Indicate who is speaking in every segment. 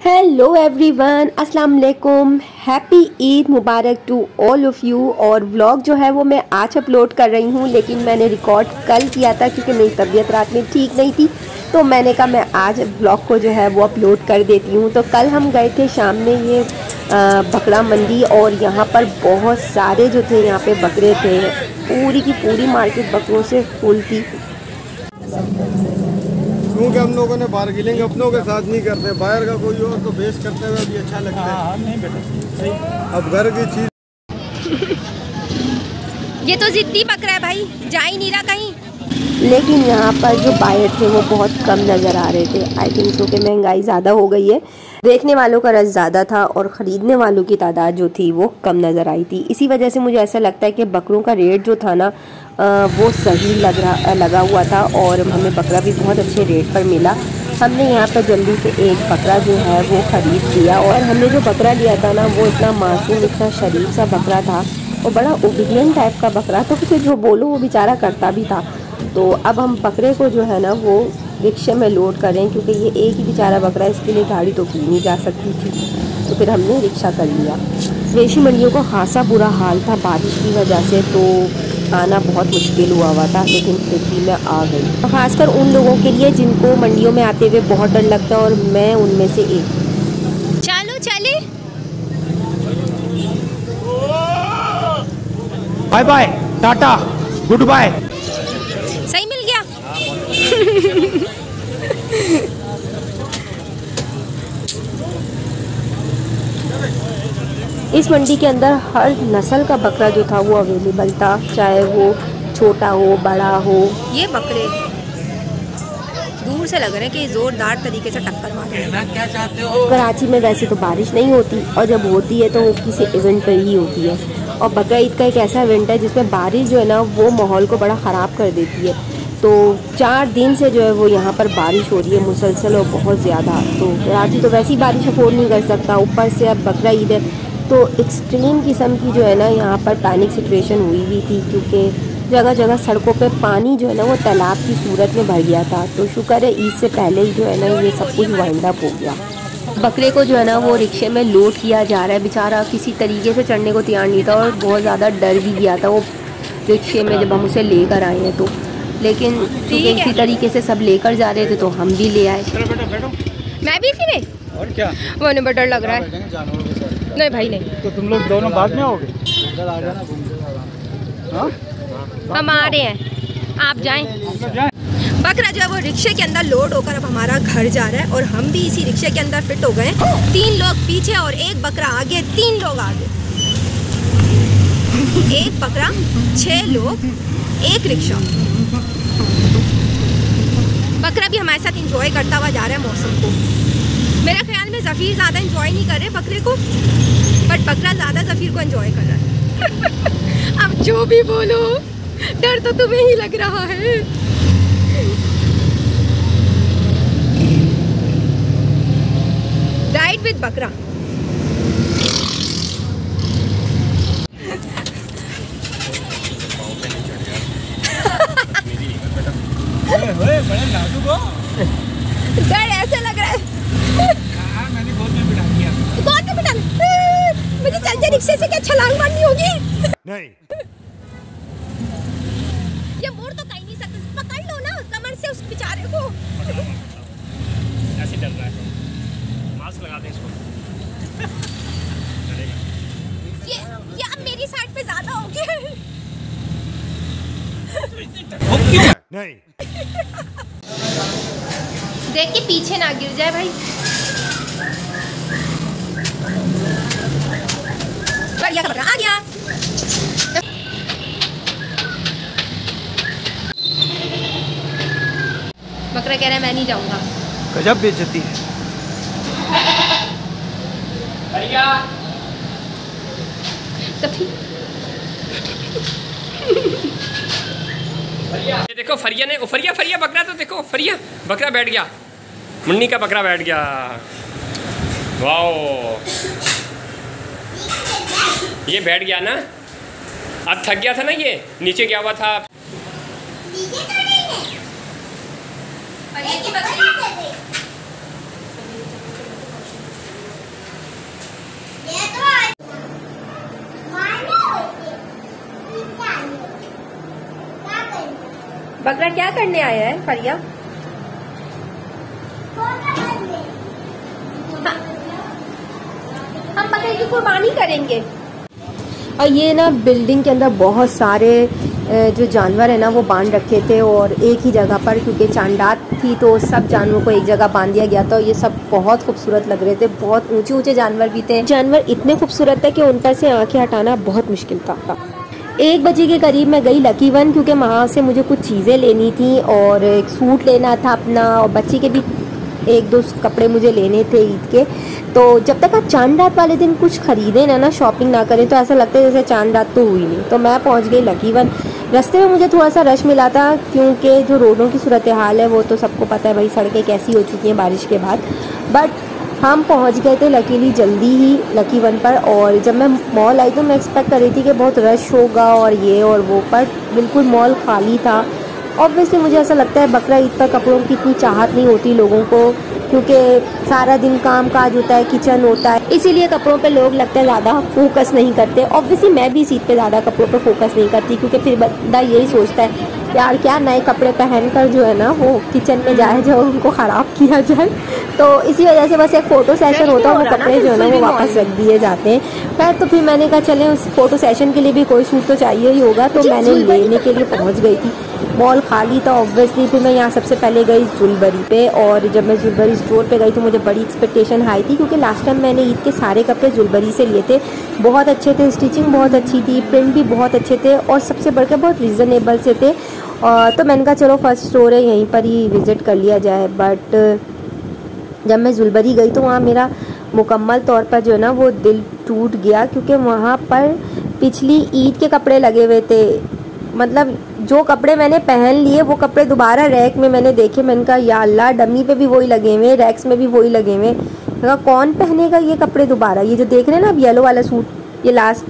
Speaker 1: Hello everyone, अस्सलाम वालेकुम। Happy Eid मुबारक टू ऑल ऑफ़ यू। और व्लॉग जो है वो मैं आज अपलोड कर रही हूँ, लेकिन मैंने रिकॉर्ड कल किया था क्योंकि मेरी तबीयत रात में ठीक नहीं थी, तो मैंने कहा मैं आज व्लॉग को जो है वो अपलोड कर देती हूँ। तो कल हम गए थे शाम में ये बकरा मंडी, और यहाँ पर बहुत सारे जो थे यहाँ पे बकरे थे। पूरी की पूरी मार्केट बकरों से फुल थी,
Speaker 2: क्योंकि हम लोगों ने बार्गेनिंग अपनों के साथ नहीं करते, बाहर का कोई और तो बेच करते हुए भी अच्छा लगता है। नहीं बेटा, अब घर की चीज
Speaker 3: ये तो जिद्दी बकरा है भाई, जा ही नहीं रहा कहीं।
Speaker 1: लेकिन यहाँ पर जो बायर थे वो बहुत कम नज़र आ रहे थे। आई थिंक सो कि महंगाई ज़्यादा हो गई है, देखने वालों का रस ज़्यादा था और ख़रीदने वालों की तादाद जो थी वो कम नज़र आई थी। इसी वजह से मुझे ऐसा लगता है कि बकरों का रेट जो था ना वो सही लगा हुआ था, और हमें बकरा भी बहुत अच्छे रेट पर मिला। हमने यहाँ पर जल्दी से एक बकरा जो है वो ख़रीद लिया, और हमने जो बकरा लिया था ना वो इतना मासूम, इतना शरीफ सा बकरा था और बड़ा ओबीडियंट टाइप का बकरा था, उसे जो बोलो वो बेचारा करता भी था। तो अब हम बकरे को जो है ना वो रिक्शे में लोड करें, क्योंकि ये एक ही बेचारा बकरा, इसके लिए गाड़ी तो की नहीं जा सकती थी, तो फिर हमने रिक्शा कर लिया। रेशी मंडियों को खासा बुरा हाल था बारिश की वजह से, तो आना बहुत मुश्किल हुआ था, लेकिन फिर भी मैं आ गई। तो खासकर उन लोगों के लिए जिनको मंडियों में आते हुए बहुत डर लगता है, और मैं उनमें से एक।
Speaker 3: चलो चले,
Speaker 4: bye bye, tata, good bye.
Speaker 3: सही मिल गया।
Speaker 1: इस मंडी के अंदर हर नस्ल का बकरा जो था वो अवेलेबल था, चाहे वो छोटा हो बड़ा हो।
Speaker 3: ये बकरे दूर से लग रहे हैं कि जोरदार तरीके से टक्कर मार रहे हैं।
Speaker 4: क्या चाहते हो?
Speaker 1: कराची में वैसे तो बारिश नहीं होती, और जब होती है तो वो किसी इवेंट पर ही होती है। और बकरा ईद का एक ऐसा इवेंट है जिसमें बारिश जो है ना वो माहौल को बड़ा ख़राब कर देती है। तो 4 दिन से जो है वो यहाँ पर बारिश हो रही है मुसलसल और बहुत ज़्यादा। तो कराची तो वैसी बारिश अफोर्ड नहीं कर सकता, ऊपर से अब बकरा ईद है, तो एक्सट्रीम किस्म की जो है ना यहाँ पर पैनिक सिचुएशन हुई हुई थी, क्योंकि जगह जगह सड़कों पे पानी जो है ना वो तालाब की सूरत में भर गया था। तो शुक्र है ईद से पहले ही जो है ना ये सब कुछ वाइंड अप हो गया। बकरे को जो है ना वो रिक्शे में लोड किया जा रहा है, बेचारा किसी तरीके से चढ़ने को तैयार नहीं था और बहुत ज़्यादा डर भी गया था वो रिक्शे में जब हम उसे लेकर आए हैं। तो लेकिन क्योंकि इसी तरीके से सब लेकर जा रहे थे तो हम भी ले आए।
Speaker 3: मैं भी इसी में,
Speaker 4: और क्या
Speaker 3: वो बड़ा डर लग रहा है। नहीं भाई नहीं,
Speaker 4: तो तुम लोग दोनों बाद में आओगे?
Speaker 3: हम आ रहे हैं, आप जाएं। बकरा जो है वो रिक्शे के अंदर लोड होकर अब हमारा घर जा रहा है, और हम भी इसी रिक्शे के अंदर फिट हो गए। 3 लोग पीछे और एक बकरा आगे, 3 लोग आगे, एक बकरा, 6 लोग, एक रिक्शा। बकरा भी हमारे साथ एंजॉय करता हुआ जा रहा है मौसम को। मेरा ख्याल में ज़फ़ीर ज़्यादा एंजॉय नहीं कर रहे बकरे को, बट बकरा ज़्यादा ज़फ़ीर को एंजॉय कर रहा है। अब जो भी बोलो, डर तो तुम्हें ही लग रहा है। राइड विद बकरा। डर ऐसे लग रहा है।
Speaker 4: मैंने गोद में बिठा दिया।
Speaker 3: गोद में बिठा? मुझे चलते रिक्शे से क्या छलांग मारनी होगी?
Speaker 4: नहीं।
Speaker 3: ये मोड़ तो कहीं नहीं सकते, पकड़ लो ना कमर से उस बेचारे को।
Speaker 4: ऐसे डर रहा है, मास्क लगा दे इसको।
Speaker 3: ये अब मेरी साइड पे ज्यादा हो गया।
Speaker 4: नहीं।
Speaker 3: देख के पीछे ना गिर जाए भाई। बढ़िया का बकरा आ गया। बकरा कह रहा है मैं नहीं जाऊंगा।
Speaker 4: गजब बेइज्जती है।
Speaker 5: ये देखो फरिया ने, फरिया बकरा, तो देखो फरिया बकरा बैठ गया, मुन्नी का बकरा बैठ गया। वाओ, ये बैठ गया ना, अब थक गया था ना, ये नीचे गया हुआ था।
Speaker 1: बकरा क्या करने आया है फरिया? हम बकरे की कुर्बानी करेंगे। और ये ना बिल्डिंग के अंदर बहुत सारे जो जानवर है ना वो बांध रखे थे और एक ही जगह पर, क्योंकि चांद थी तो सब जानवरों को एक जगह बांध दिया गया था। ये सब बहुत खूबसूरत लग रहे थे, बहुत ऊंचे ऊंचे जानवर भी थे। जानवर इतने खूबसूरत थे कि उन पर से आंखें हटाना बहुत मुश्किल था। 1 बजे के करीब मैं गई लकी वन, क्योंकि वहाँ से मुझे कुछ चीज़ें लेनी थी और एक सूट लेना था अपना, और बच्ची के भी 1-2 कपड़े मुझे लेने थे ईद के। तो जब तक आप चांद रात वाले दिन कुछ खरीदें ना शॉपिंग ना करें तो ऐसा लगता है जैसे चांद रात तो हुई नहीं। तो मैं पहुंच गई लकी वन। रास्ते में मुझे थोड़ा सा रश मिला था, क्योंकि जो रोडों की सूरत हाल है वो तो सबको पता है भाई, सड़कें कैसी हो चुकी हैं बारिश के बाद। बट हम पहुंच गए थे लकीली जल्दी ही लकी वन पर। और जब मैं मॉल आई तो मैं एक्सपेक्ट कर रही थी कि बहुत रश होगा और ये और वो, पर बिल्कुल मॉल खाली था। ऑब्वियसली मुझे ऐसा लगता है बकरा ईद पर कपड़ों की इतनी चाहत नहीं होती लोगों को, क्योंकि सारा दिन काम काज होता है, किचन होता है, इसीलिए कपड़ों पे लोग लगता है ज़्यादा फोकस नहीं करते। ऑब्वियसली मैं भी इस ईद पे ज़्यादा कपड़ों पे फोकस नहीं करती, क्योंकि फिर बंदा यही सोचता है यार क्या नए कपड़े पहनकर जो है ना वो किचन में जाए जो उनको ख़राब किया जाए। तो इसी वजह से बस एक फ़ोटो सेशन होता है, वो कपड़े जो है ना वो वापस रख दिए जाते हैं। खैर तो फिर मैंने कहा चले उस फोटो सेशन के लिए भी कोई सूट तो चाहिए ही होगा, तो मैंने लेने के लिए पहुँच गई थी। मॉल खाली था ऑब्वियसली। फिर मैं यहाँ सबसे पहले गई ज्वेलरी पे, और जब मैं ज्वेलरी स्टोर पे गई तो मुझे बड़ी एक्सपेक्टेशन हाई थी, क्योंकि लास्ट टाइम मैंने ईद के सारे कपड़े ज्वेलरी से लिए थे। बहुत अच्छे थे, स्टिचिंग बहुत अच्छी थी, प्रिंट भी बहुत अच्छे थे, और सबसे बढ़कर बहुत रीज़नेबल से थे। तो मैंने कहा चलो फर्स्ट स्टोर है यहीं पर ही विज़िट कर लिया जाए। बट जब मैं ज्वेलरी गई तो वहाँ मेरा मुकम्मल तौर पर जो है ना वो दिल टूट गया, क्योंकि वहाँ पर पिछली ईद के कपड़े लगे हुए थे। मतलब जो कपड़े मैंने पहन लिए वो कपड़े दोबारा रैक में मैंने देखे। मैंने कहा या अल्लाह, डमी पे भी वही लगे हुए, रैक्स में भी वही लगे हुए। मैंने कहा कौन पहनेगा ये कपड़े दोबारा? ये जो देख रहे हैं ना अब येलो वाला सूट, ये लास्ट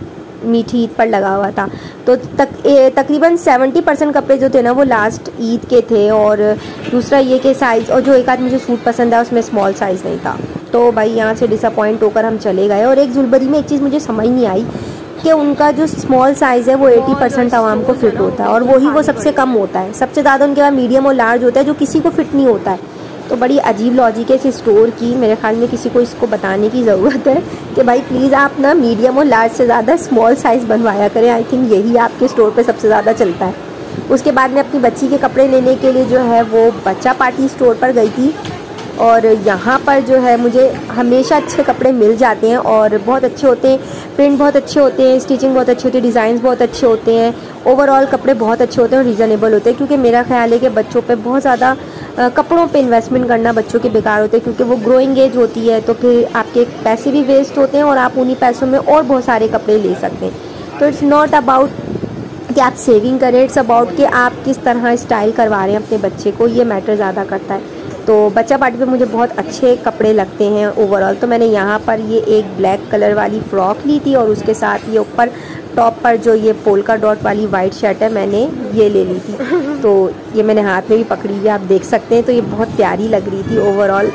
Speaker 1: मीठी ईद पर लगा हुआ था। तो तकरीबन 70% कपड़े जो थे ना वो लास्ट ईद के थे। और दूसरा ये कि साइज़, और जो एक आध मुझे सूट पसंद आया उसमें स्मॉल साइज़ नहीं था। तो भाई यहाँ से डिसअपॉइंट होकर हम चले गए। और एक ज्वेलरी में एक चीज़ मुझे समझ नहीं आई कि उनका जो स्मॉल साइज़ है वो 80% आवाम को फिट होता है, और वही वो सबसे कम होता है। सबसे ज़्यादा उनके पास मीडियम और लार्ज होता है, जो किसी को फिट नहीं होता है। तो बड़ी अजीब लॉजिक है इस स्टोर की। मेरे ख्याल में किसी को इसको बताने की ज़रूरत है कि भाई प्लीज़ आप ना मीडियम और लार्ज से ज़्यादा स्मॉल साइज़ बनवाया करें। आई थिंक यही आपके स्टोर पे सबसे ज़्यादा चलता है। उसके बाद मैं अपनी बच्ची के कपड़े लेने के लिए जो है वो बच्चा पार्टी स्टोर पर गई थी। और यहाँ पर जो है मुझे हमेशा अच्छे कपड़े मिल जाते हैं और बहुत अच्छे होते हैं, प्रिंट बहुत अच्छे होते हैं, स्टिचिंग बहुत अच्छी होती है, डिज़ाइंस बहुत अच्छे होते हैं, ओवरऑल कपड़े बहुत अच्छे होते हैं और रीज़नेबल होते हैं। क्योंकि मेरा ख्याल है कि बच्चों पे बहुत ज़्यादा कपड़ों पे इन्वेस्टमेंट करना बच्चों के बेकार होते हैं, क्योंकि वो ग्रोइंग एज होती है, तो फिर आपके पैसे भी वेस्ट होते हैं और आप उन्हीं पैसों में और बहुत सारे कपड़े ले सकते हैं। तो इट्स नॉट अबाउट कि आप सेविंग करें, इट्स अबाउट कि आप किस तरह स्टाइल करवा रहे हैं अपने बच्चे को, ये मैटर ज़्यादा करता है। तो बच्चा पार्टी पे मुझे बहुत अच्छे कपड़े लगते हैं ओवरऑल। तो मैंने यहाँ पर ये एक ब्लैक कलर वाली फ़्रॉक ली थी और उसके साथ ये ऊपर टॉप पर जो ये पोल्का डॉट वाली वाइट शर्ट है मैंने ये ले ली थी। तो ये मैंने हाथ में भी पकड़ी हुई, आप देख सकते हैं। तो ये बहुत प्यारी लग रही थी ओवरऑल।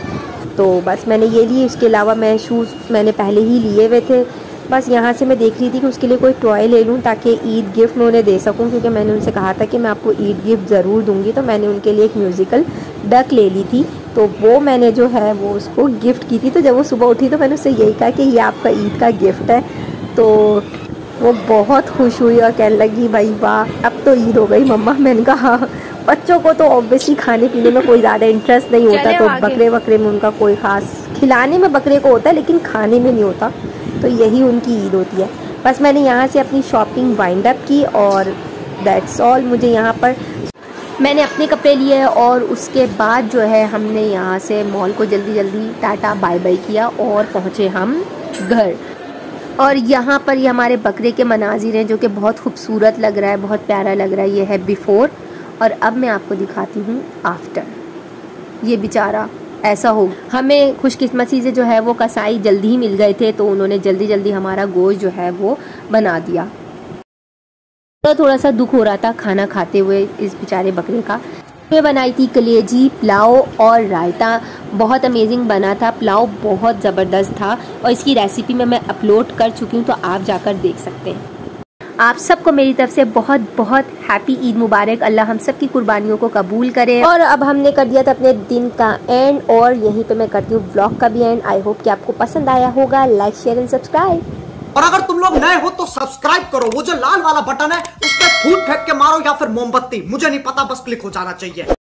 Speaker 1: तो बस मैंने ये ली। उसके अलावा मैं शूज़ मैंने पहले ही लिए हुए थे। बस यहाँ से मैं देख रही थी कि उसके लिए कोई टॉय ले लूँ ताकि ईद गिफ्ट मैं उन्हें दे सकूँ, क्योंकि मैंने उनसे कहा था कि मैं आपको ईद गिफ्ट ज़रूर दूँगी। तो मैंने उनके लिए एक म्यूज़िकल डक ले ली थी, तो वो मैंने जो है वो उसको गिफ्ट की थी। तो जब वो सुबह उठी तो मैंने उससे यही कहा कि ये आपका ईद का गिफ्ट है। तो वो बहुत खुश हुई और कहने लगी भाई वाह अब तो ईद हो गई मम्मा। मैंने कहा हाँ। बच्चों को तो ऑब्वियसली खाने पीने में कोई ज़्यादा इंटरेस्ट नहीं होता, तो बकरे में उनका कोई ख़ास, खिलाने में बकरे को होता है लेकिन खाने में नहीं होता। तो यही उनकी ईद होती है। बस मैंने यहाँ से अपनी शॉपिंग वाइंड अप की और दैट्स ऑल। मुझे यहाँ पर मैंने अपने कपड़े लिए और उसके बाद जो है हमने यहाँ से मॉल को जल्दी जल्दी टाटा बाय बाय किया और पहुँचे हम घर। और यहाँ पर ये हमारे बकरे के मनाजिर हैं जो कि बहुत खूबसूरत लग रहा है, बहुत प्यारा लग रहा है। ये है बिफ़ोर और अब मैं आपको दिखाती हूँ आफ्टर। ये बेचारा ऐसा हो, हमें खुशकिस्मती से जो है वो कसाई जल्दी ही मिल गए थे, तो उन्होंने जल्दी जल्दी हमारा गोश्त जो है वो बना दिया। तो थोड़ा सा दुख हो रहा था खाना खाते हुए इस बेचारे बकरे का। मैं बनाई थी कलेजी, पुलाव और रायता, बहुत अमेजिंग बना था। पुलाव बहुत ज़बरदस्त था और इसकी रेसिपी मैं अपलोड कर चुकी हूँ, तो आप जाकर देख सकते हैं। आप सबको मेरी तरफ से बहुत बहुत हैप्पी ईद मुबारक। अल्लाह हम सब की कुर्बानियों को कबूल करे। और अब हमने कर दिया था अपने दिन का एंड, और यहीं पे मैं करती हूँ व्लॉग का भी एंड। आई होप कि आपको पसंद आया होगा। Like share and subscribe.
Speaker 6: और अगर तुम लोग नए हो तो सब्सक्राइब करो, वो जो लाल वाला बटन है उस पर फूट फेंक के मारो या फिर मोमबत्ती, मुझे नहीं पता, बस क्लिक हो जाना चाहिए।